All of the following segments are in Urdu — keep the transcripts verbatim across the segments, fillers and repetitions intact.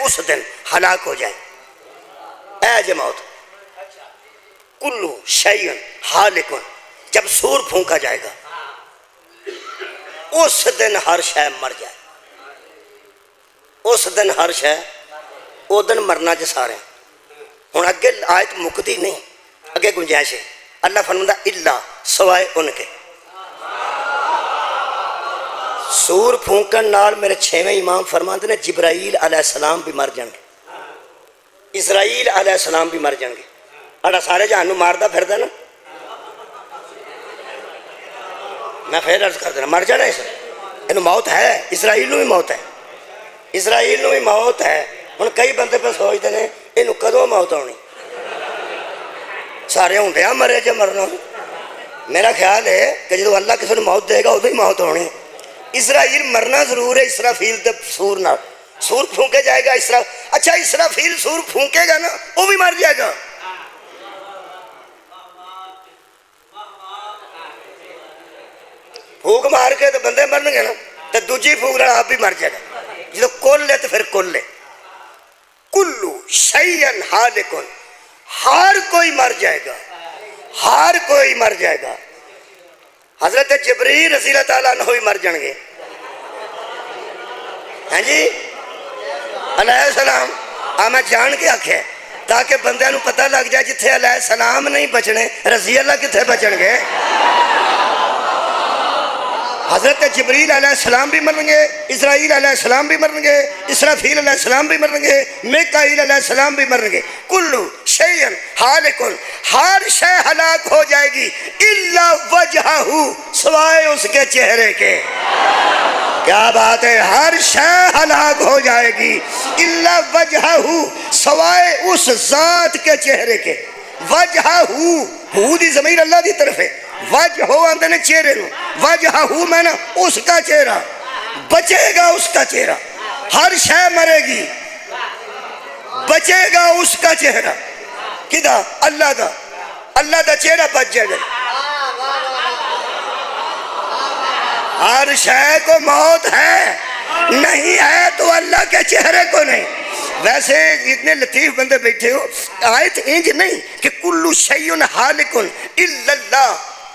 اس دن ہلاک ہو جائیں۔ اے جو موت کلو شیئن حالکن، جب سور پھونکا جائے گا اس دن ہر شے مر جائے، اس دن ہر شے، او دن مرنا جے سارے۔ ہن اگے آیت مکتی نہیں، اگے گنجائش ہے۔ اللہ فرماتا الا سوائے ان کے، سور پھونکن نال میرے چھویں امام فرماتے نے جبرائیل علیہ السلام بھی مر جان گے، اسرائیل علیہ السلام بھی مر جان گے۔ اڑا سارے جہانوں ماردا پھردا نا، میں پھر عرض کر دینا مر جانا ہے، انہوں موت ہے، اسرائیل نو بھی موت ہے، اسرائیل نو بھی موت ہے۔ ہن کئی بندے پہ سوچتے ہیں انہوں کدوں موت ہونی، سارے ہونڈیا مرے جے مرنا۔ میرا خیال ہے کہ جدو اللہ کسی نے موت دے گا ادو ہی موت ہونی ہے۔ اسرائیل مرنا ضرور ہے اسرافیل دے سور نال، سور پھونکے جائے گا اسرا اچھا اسرافیل سور پھونکے گا نا وہ بھی مر جائے گا۔ پھونک مار کے تو بندے مرن گے نا، تو دوجی پھونک رہا آپ بھی مر جائے گا۔ جدو کل ہے تو پھر کل ہے، کلو شیئن حالکن، ہر کوئی مر جائے گا، ہر کوئی مر جائے گا۔ حضرت جبریل رضی اللہ تعالیٰ عنہ بھی مر جان گے، ہاں جی علیہ السلام۔ ہاں میں جان کے آکھے تاکہ بندیاں نو پتہ لگ جائے جتھے علیہ السلام نہیں بچنے رضی اللہ کتھے بچن گے۔ حضرت جبریل علیہ السلام بھی مرن گے، اسرائیل علیہ السلام بھی مرن گے، اسرافیل علیہ السلام بھی مرن گے، میکائیل علیہ السلام بھی مرن گے۔ کلو شیئن حالکن، ہر شے ہلاک ہو جائے گی الا وجہہ، سوائے اس کے چہرے کے۔ کیا بات ہے، ہر شے ہلاک ہو جائے گی الا وجہہ، سوائے اس ذات کے چہرے کے۔ وجہہ ہو دی ضمیر اللہ دی طرف ہے، وجہ ہو آندے نے چہرے نو، وجہ ہو میں نا اس کا چہرہ، بچے گا اس کا چہرہ، ہر شے مرے گی بچے گا اس کا چہرہ۔ کدھا؟ اللہ دا، اللہ دا چہرہ بچ جائے گا۔ ہر شے کو موت ہے، نہیں ہے تو اللہ کے چہرے کو نہیں۔ ویسے اتنے لطیف بندے بیٹھے ہو، آیت انج نہیں کہ کلو شیئن حالکن الا اللہ،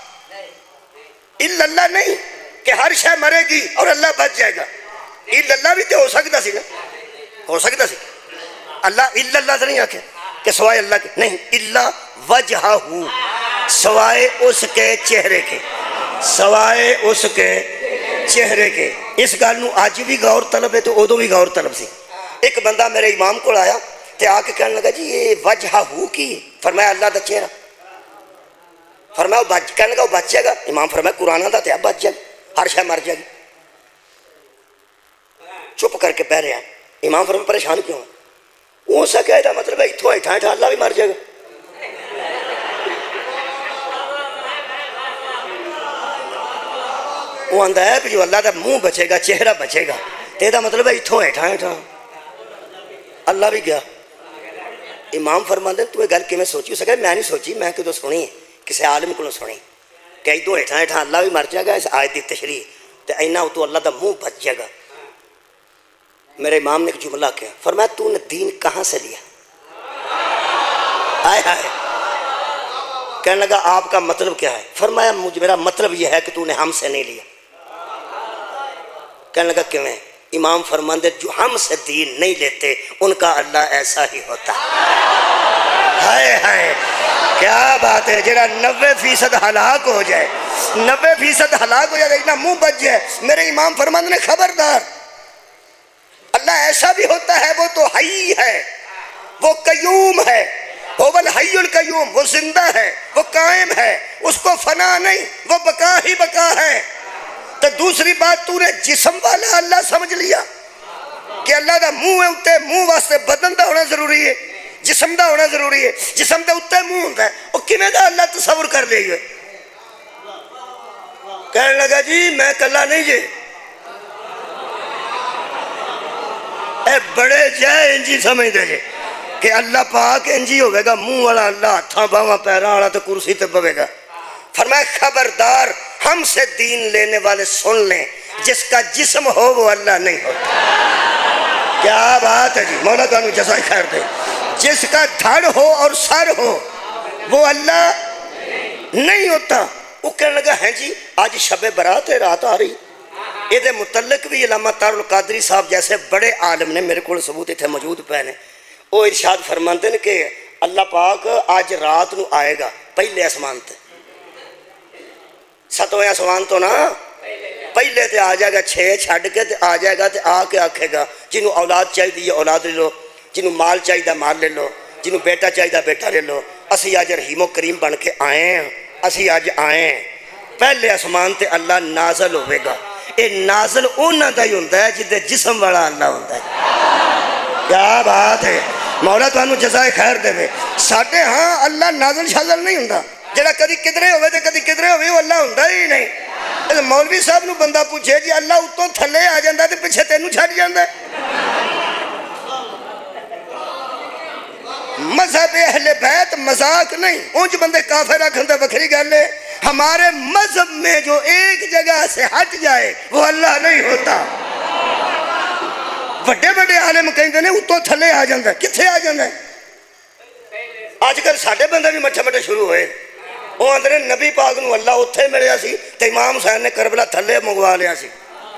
الا اللہ نہیں کہ ہر شے مرے گی اور اللہ بچ جائے گا۔ الا اللہ بھی تو ہو سکتا سی نا، ہو سکتا سی۔ اللہ الا اللہ سے نہیں آکھے کہ سوائے اللہ کے، نہیں، الا وجہہ، سوائے اس کے چہرے کے، سوائے اس کے چہرے کے۔ اس گل نو آج بھی غور طلب ہے تو ادو بھی غور طلب سی۔ ایک بندہ میرے امام کو آیا تے آ کے کہنے لگا جی یہ وجہ ہو کی؟ فرمایا اللہ دا چہرہ۔ فرمایا وہ بچ کہنے لگا وہ بچ جائے گا؟ امام فرمایا قرآن دا تے اب بچ جائے گا، ہر شے مر جائے گی۔ چپ کر کے بہ رہا ہے۔ امام فرمایا پریشان کیوں ہے؟ وہ سا کہہ دا مطلب ہے اتھو ہٹھا ہٹھا اللہ بھی مر جائے گا۔ وہ آندہ ہے جو اللہ دا منہ بچے گا، چہرہ بچے گا، تے دا مطلب ہے اتھو ہٹھا ہٹھا اللہ بھی گیا۔ امام فرماندے تو یہ گل کہ میں سوچی ہو سکے، میں نہیں سوچی، میں کدو سنی ہے کسی عالم کو سنی کہ ادو ہٹھا ہٹھا اللہ بھی مر جائے گا۔ اس آیت دی تشریح تے اینا تو اللہ دا منہ بچ جائے گا۔ میرے امام نے ایک جملہ کیا، فرمایا تو نے دین کہاں سے لیا؟ آئے ہائے، کہنے لگا آپ کا مطلب کیا ہے؟ فرمایا مجھے میرا مطلب یہ ہے کہ تو نے ہم سے نہیں لیا۔ کہنے لگا کیوں ہے؟ امام فرماندے جو ہم سے دین نہیں لیتے ان کا اللہ ایسا ہی ہوتا ہے۔ ہائے ہائے کیا بات ہے، جڑا نوے فیصد ہلاک ہو جائے، نوے فیصد ہلاک ہو جائے اتنا منہ بچ جائے۔ میرے امام فرماندے نے خبردار، اللہ ایسا بھی ہوتا ہے، وہ تو حی ہے، وہ قیوم ہے، وہ الحی القیوم، وہ زندہ ہے، وہ قائم ہے، اس کو فنا نہیں، وہ بقا ہی بقا ہے۔ تو دوسری بات تو نے جسم والا اللہ سمجھ لیا کہ اللہ دا منہ ہے، اتے منہ واسطے بدن دا ہونا ضروری ہے، جسم دا ہونا ضروری ہے، جسم دے اتے منہ ہوتا ہے، وہ کیویں دا اللہ تصور کر لے ہوئے؟ کہنے لگا جی میں کلا نہیں جے، اے بڑے جائے انجی سمجھ دے جے کہ اللہ پاک انجی ہوئے گا، منہ والا اللہ، ہتھاں باواں پیراں والا تو کرسی تے بوے گا۔ فرمایا خبردار، ہم سے دین لینے والے سن لیں، جس کا جسم ہو وہ اللہ نہیں ہوتا۔ کیا بات ہے جی، مولا تو انہوں جزائے خیر دے. جس کا دھڑ ہو اور سر ہو وہ اللہ نہیں ہوتا. وہ کہنے لگا ہیں جی آج شب برات ہے، رات آ رہی. یہ متعلق بھی علامہ طاہر القادری صاحب جیسے بڑے عالم نے، میرے کو ثبوت اتنے موجود پے نے، وہ ارشاد فرماتے ہیں کہ اللہ پاک آج رات نو آئے گا پہلے آسمان تے، ستویں آسمان تو نا پہلے تے آ جائے گا، چھ چھڈ کے تے آ جائے گا تے آ کے آکھے گا جنہوں اولاد چاہیے اولاد لے لو، جنہوں مال چاہیے مال لے لو، جنہوں بیٹا چاہیے بیٹا لے لو. اسی آج رحیم و کریم بن کے آئے ہیں، اسی آج آئے ہیں. پہلے آسمان تے اللہ نازل ہوئے گا. اے نازل اونا دا ہی ہوندہ ہے جدے جسم والا اللہ ہوندہ ہے. کیا بات ہے، مولا تو انہوں جزائے خیر دے میں. ساٹھے ہاں اللہ نازل شازل نہیں ہوندہ، جڑا کدی کدرے ہوئے تھے کدی کدرے ہوئے وہ اللہ ہوندہ ہی نہیں. مولوی صاحب نو بندہ پوچھے جی اللہ اتوں تھلے آ جاندہ تے پچھے تینوں چھاڑ جاندہ ہے. مذہب اہل بیت مذاق نہیں، اونچ بندے کافر رکھن دے بکھری گل ہے. ہمارے مذہب میں جو ایک جگہ سے ہٹ جائے وہ اللہ نہیں ہوتا. بڑے بڑے عالم کہیں نے اتوں تھلے آ جاندہ ہے، کتھے آ جاندہ ہے؟ آج کل ساڑھے بندے بھی مٹھے مٹھے شروع ہوئے. وہ اندرے نبی پاک نو اللہ اتھے ملیا سی تے امام حسین نے کربلا تھلے منگوا لیا سی.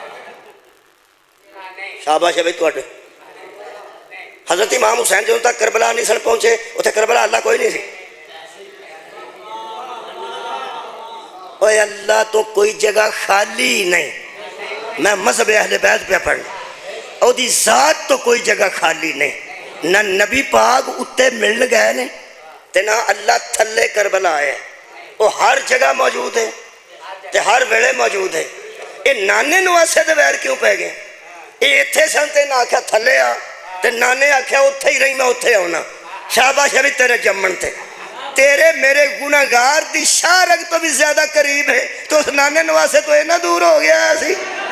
شاباش ہے بھئی تو اٹھے. حضرت امام حسین جو تک کربلا نہیں سن پہنچے اتھے کربلا اللہ کوئی نہیں سی. اوہ اللہ تو کوئی جگہ خالی نہیں. میں مذہب اہل بیت پہ پڑھنا، او دی ذات تو کوئی جگہ خالی نہیں. نہ نبی پاک اتے ملن گئے نے تے نہ اللہ تھلے کربلا آئے. وہ ہر جگہ موجود ہے تے ہر ویلے موجود ہے. یہ نانے نواسے دے ویر کیوں پہ گئے؟ یہ اتھے سنتے نہ آکھا تھلے آ تے نانے آکھا اتھے ہی رہی میں اتھے ہونا. شاباش ہے بھی تیرے جمن تھے. تیرے میرے گناہگار دی شارک تو بھی زیادہ قریب ہے تو اس نانے نواسے تو اینا دور ہو گیا ایسی.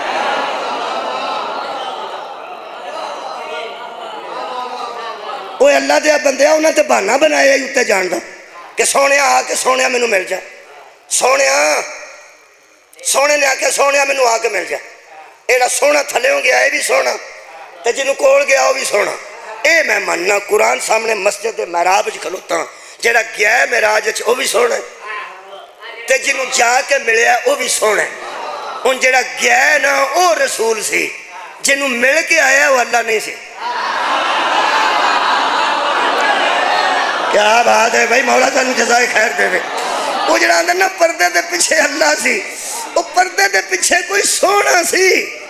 وہ اللہ دیا بندیا انہوں نے بہانہ بنایا ہی اتنے جان دا کہ سونیا آ کے سونیا میں نو مل جا. سونیا سونے نے آ کے سونیا میں نو آ کے مل جا. ایڈا سونا تھلے ہوں گیا ہے بھی سونا تے جنہوں کوڑ گیا وہ بھی سونا. اے میں مننا قرآن سامنے مسجد محراب وچ کھلوتا ہوں جیڑا گیا ہے معراج وچ وہ بھی سونا ہے تے جنہوں جا کے ملیا وہ بھی سونا ہے. ان جیڑا گیا ہے نا وہ رسول سی، جنہوں مل کے آیا وہ اللہ نہیں سی. کیا بات ہے بھائی، مولا تانوں جزائے خیر دے وے. وہ جڑا اندر نا پردے دے پیچھے اللہ سی، وہ پردے دے پیچھے کوئی سونا سی.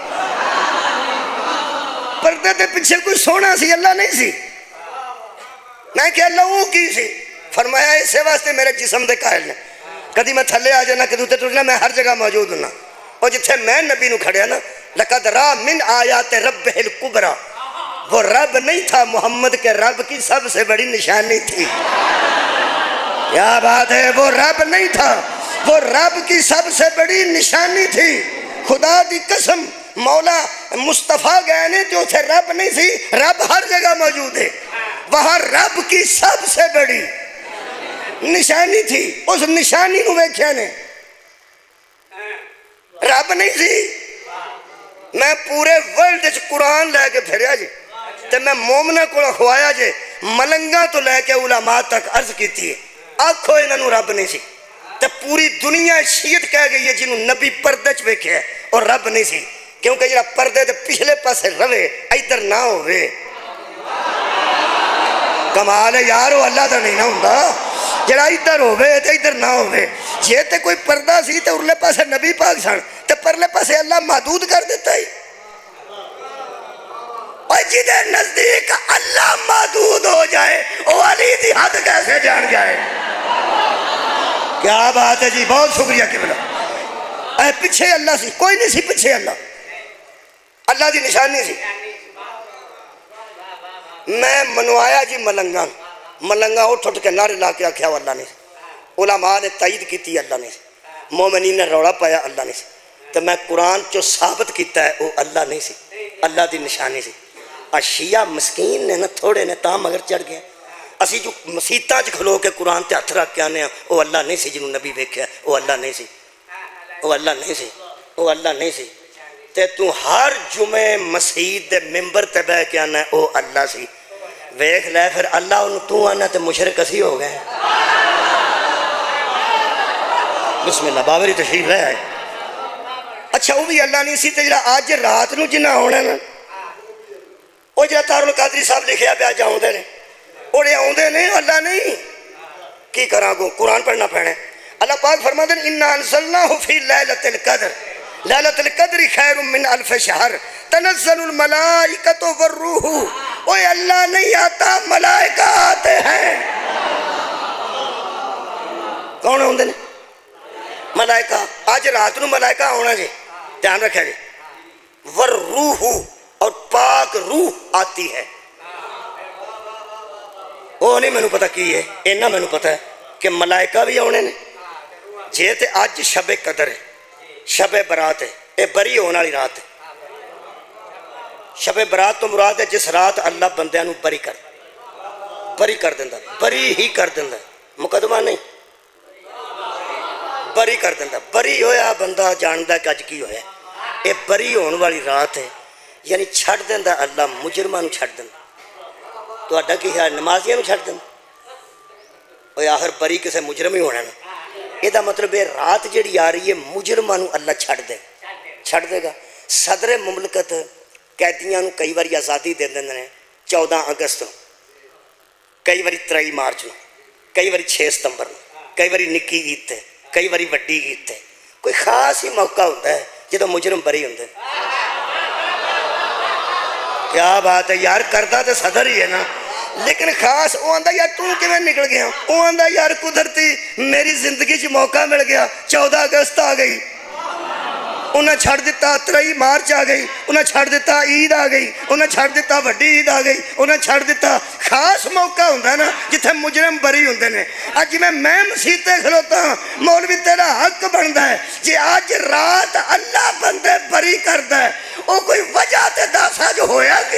پردے دے پیچھے کوئی سونا سی، اللہ نہیں سی. میں کہ اللہ وہ کی سی؟ فرمایا اسے واسطے میرے جسم دے قائل نے. کدی میں تھلے آ جانا کدی تے ٹرنا، میں ہر جگہ موجود ہونا. اور جتھے میں نبی نو کھڑیا نا لقد را من آیات رب الکبرى، وہ رب نہیں تھا، محمد کے رب کی سب سے بڑی نشانی تھی. کیا بات ہے، وہ رب نہیں تھا، وہ رب کی سب سے بڑی نشانی تھی. خدا دی قسم مولا مصطفیٰ گئے نے جو تھے رب نہیں سی، رب ہر جگہ موجود ہے. وہاں رب کی سب سے بڑی نشانی تھی. اس نشانی نو ویکھیا نے رب نہیں سی. میں پورے ورلڈ وچ قرآن لے کے پھریا جی تے میں مومنہ کو خوایا جے ملنگاں تو لے کے علماء تک عرض کیتی ہے آکھو انہوں رب نہیں سی. تے پوری دنیا شیعت کہہ گئی ہے جنہوں نبی پردے چ ویکھیا ہے اور رب نہیں سی، کیونکہ جڑا پردے تے پچھلے پاسے روے ادھر نہ ہوئے. کمال ہے یارو، اللہ تو نہیں نہ ہوندا جڑا ادھر ہوئے تے ادھر نہ ہوئے. یہ تے کوئی پردہ سی تے ارلے پاسے نبی پاک سن تے پرلے پاسے اللہ محدود کر دیتا ہی. اور جدے نزدیک اللہ محدود ہو جائے وہ علی دی حد کیسے جان جائے. کیا بات ہے جی، بہت شکریہ قبلہ. اے پیچھے اللہ سی، کوئی نہیں سی پیچھے اللہ، اللہ دی نشانی سی. میں منوایا جی ملنگاں ملنگا اٹھ اٹھ کے نعرے لا کے آکھیا اللہ نے. علماء نے تائید کیتی اللہ نے، مومنین نے روڑا پایا اللہ نے. تو میں قرآن جو ثابت کیتا ہے وہ اللہ نہیں سی، اللہ دی نشانی سی. اور شیعہ مسکین نے نا تھوڑے نے تاں مگر چڑھ گئے. اسی جو مسیطاں چ کھلو کے قرآن تے ہتھ رکھ کے آنے ہیں وہ اللہ نہیں سی. جنہوں نبی ویکھیا وہ اللہ نہیں سی، وہ اللہ نہیں سی، وہ اللہ نہیں سی. تے تو ہر جمعے مسجد دے ممبر تے بہ کے آنا ہے او اللہ سی، ویکھ لے پھر اللہ انہوں تو آنا تے مشرک اسی ہو گئے۔ بسم اللہ باوری تشریف لے آئے۔ اچھا وہ بھی اللہ نہیں سی تے جڑا آج رات نو جنہ ہونا نا، وہ جڑا تار القادری صاحب لکھیا پہ آج آؤندے نے، اوڑے آؤندے نے اللہ نہیں، کی کراں گو قرآن پڑھنا پڑھنے۔ اللہ پاک فرما دیں اِنَّا أَنزَلْنَاهُ فِي لَيْلَةِ الْقَدْرِ لَيْلَةُ الْقَدْرِ خَيْرٌ مِّنْ أَلْفِ شَهْرٍ تَنَزَّلُ الْمَلَائِكَةُ وَالرُّوحُ۔ اوہ اللہ نہیں آتا، ملائکہ آتے ہیں۔ کون ہوندے نے؟ ملائکہ۔ آج رات نو ملائکہ ہونا جی، دھیان رکھے جی۔ وَالرُّوحُ، اور پاک روح آتی ہے۔ وہ نہیں میں پتہ کی ہے، اینا میں پتہ ہے کہ ملائکہ بھی ہونے نے جے تے آج شب قدر ہے، شب برات ہے، اے بری ہونا لی رات ہے۔ شب برات تو مراد ہے جس رات اللہ بندیاں نو بری کر بری کر دیندہ، بری ہی کر دیندہ، مقدمہ نہیں، بری کر دیندہ۔ بری ہویا بندہ جاندہ کہ اج کی ہویا، اے بری ہونے والی رات ہے، یعنی چھڑ دیندہ اللہ مجرمہ نو چھڑ دیندہ۔ تو اڈا کی خیال نمازیاں نو چھڑ دیندہ، اور آخر بری کسے مجرم ہی ہونا نا۔ یہ دا مطلب ہے رات جڑی آ رہی ہے مجرمہ نو اللہ چھڑ دے چھڑ دے گا۔ صدر مملکت قیدیاں نو کئی باری آزادی دے دیندے چودہ اگست نو، کئی باری ترائی مارچ نو، کئی باری چھ ستمبر نو، کئی باری نکی عید تے، کئی باری وڈی عید تے۔ کوئی خاص ہی موقع ہوتا ہے جدو مجرم بری ہوندے۔ کیا بات ہے یار، کردہ تے صدر ہی ہے نا، لیکن خاص وہ آندہ یار تو کیوں نکل گیا، وہ آندہ یار قدرتی میری زندگی چ موقع مل گیا، چودہ اگست آ گئی، انہیں چھڑ دیتا ترائی مارچ آ گئی، انہیں چھڑ دیتا عید آ گئی، انہیں چھڑ دیتا وڈی عید آ گئی، انہیں چھڑ دیتا خاص موقع ہوندہ ہے نا جتھے مجرم بری ہوندے نے۔ آج میں میں مسیح تے کھلوتا ہوں، مولوی تیرا حق بندا ہے جی آج رات اللہ بندے بری کردا ہے، او کوئی وجہ تے داسا جو ہویا کہ